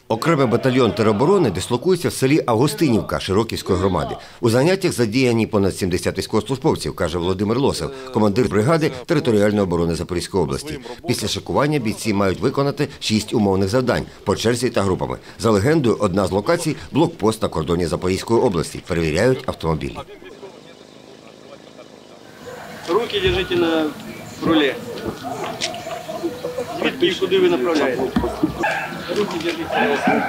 Окремий батальйон тероборони дислокується в селі Августинівка Широківської громади. У заняттях задіяні понад 70 військовослужбовців, каже Володимир Лосев, командир бригади територіальної оборони Запорізької області. Після шикування бійці мають виконати 6 умовних завдань по черзі та групами. За легендою, одна з локацій – блокпост на кордоні Запорізької області. Перевіряють автомобілі. Руки держите на руле. Звідки куди ви направляєте? Руки держите.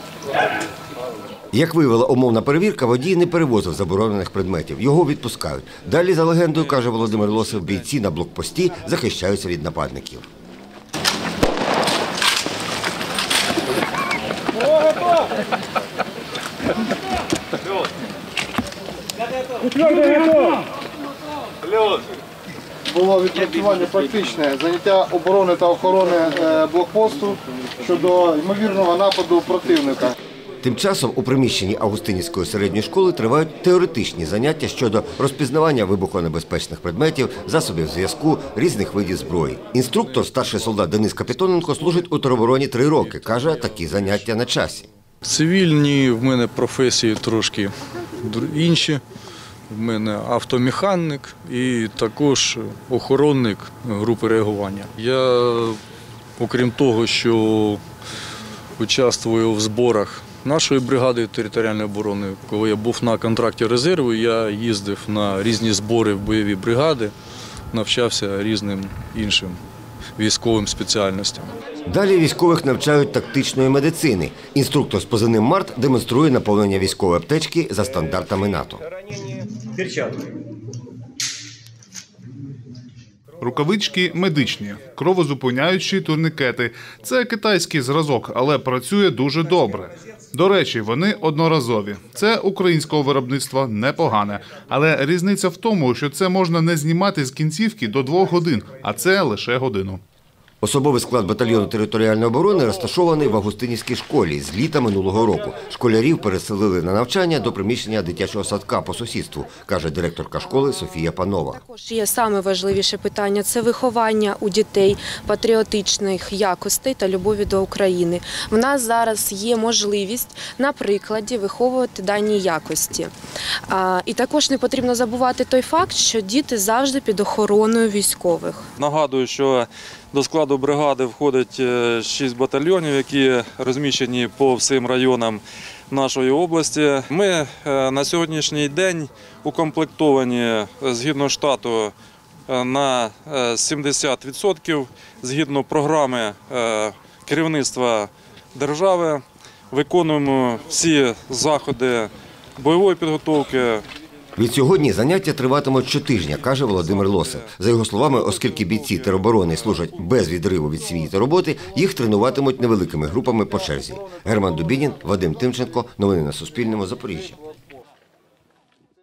Як виявила умовна перевірка, водій не перевозив заборонених предметів. Його відпускають. Далі, за легендою, каже Володимир Лосев, бійці на блокпості захищаються від нападників. Було відпрацювання практичне заняття оборони та охорони блокпосту щодо ймовірного нападу противника. Тим часом у приміщенні Августинівської середньої школи тривають теоретичні заняття щодо розпізнавання вибухонебезпечних предметів, засобів зв'язку, різних видів зброї. Інструктор, старший солдат Денис Капітоненко, служить у теробороні 3 роки. Каже, такі заняття на часі. Цивільні в мене професії трошки інші. В мене автомеханік і також охоронник групи реагування. Я, окрім того, що участвую в зборах нашої бригади територіальної оборони, коли я був на контракті резерву, я їздив на різні збори в бойові бригади, навчався різним іншим військовим спеціальностям. Далі військових навчають тактичної медицини. Інструктор з позивним «Март» демонструє наповнення військової аптечки за стандартами НАТО. Рукавички медичні, кровозупиняючі турнікети. Це китайський зразок, але працює дуже добре. До речі, вони одноразові. Це українського виробництва непогане. Але різниця в тому, що це можна не знімати з кінцівки до 2 годин, а це лише годину. Особовий склад батальйону територіальної оборони розташований в Августинівській школі з літа минулого року. Школярів переселили на навчання до приміщення дитячого садка по сусідству, каже директорка школи Софія Панова. Також є саме важливіше питання – це виховання у дітей патріотичних якостей та любові до України. В нас зараз є можливість на прикладі виховувати дані якості. І також не потрібно забувати той факт, що діти завжди під охороною військових. Нагадую, що до складу бригади входить 6 батальйонів, які розміщені по всім районам нашої області. Ми на сьогоднішній день укомплектовані згідно штату на 70%, згідно програми керівництва держави. Виконуємо всі заходи бойової підготовки. Відсьогодні заняття триватимуть щотижня, каже Володимир Лосев. За його словами, оскільки бійці тероборони служать без відриву від сім'ї та роботи, їх тренуватимуть невеликими групами по черзі. Герман Дубінін, Вадим Тимченко. Новини на Суспільному. Запоріжжя.